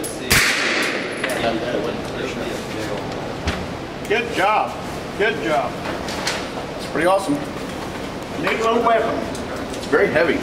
Good job. Good job. It's pretty awesome. Neat little weapon. It's very heavy.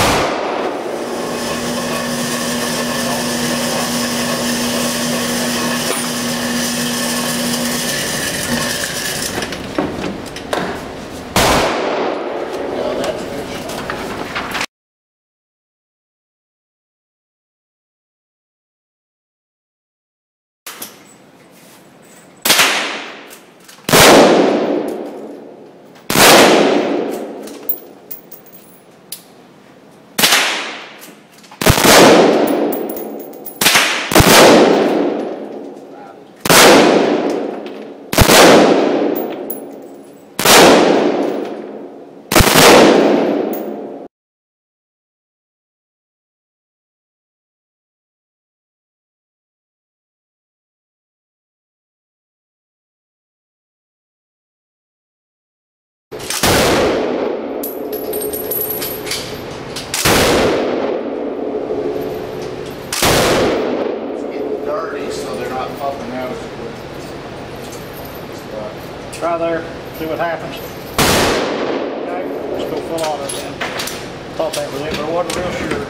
Try there, see what happens. Okay, let's go full auto then. Thought that was it, but I wasn't real sure.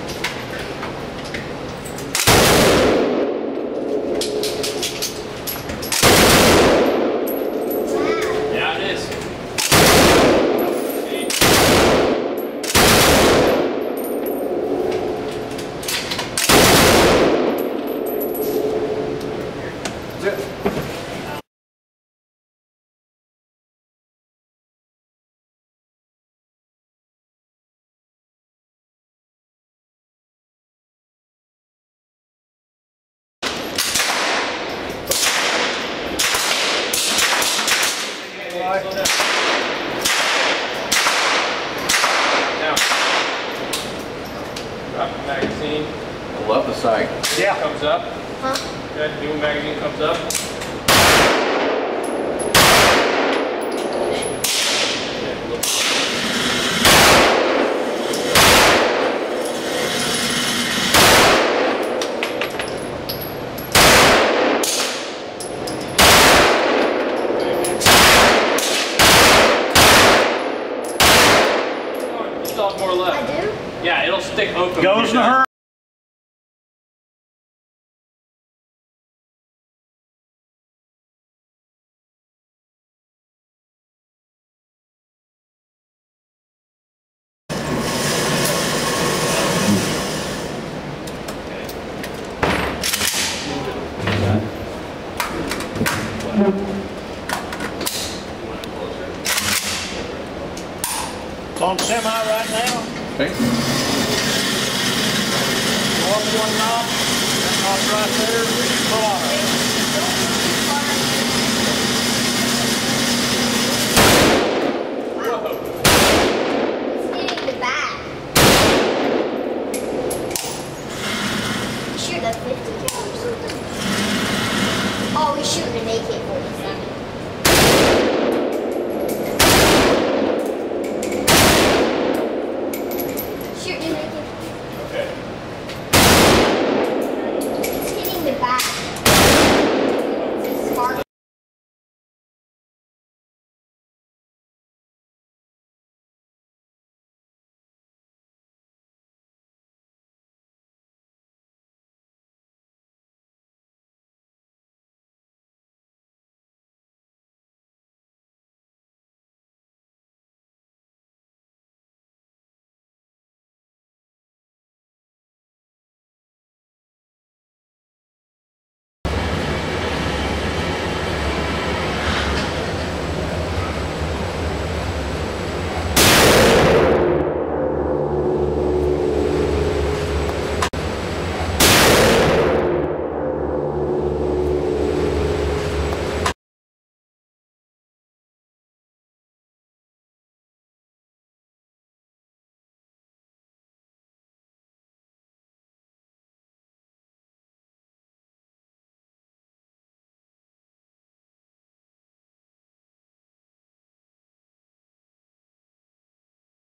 Yeah, it is. That's it. Now, drop the magazine. I love the sight. Yeah. Comes up. Huh? Okay, new magazine comes up. More left. I do? Yeah, it'll stick open. Goes in a hurry. It's on semi right now. Okay. Off one knob, that knob's right there, full auto. It's hitting the back. Shooting a 50 cal or something. Oh, he's shooting an AK-47.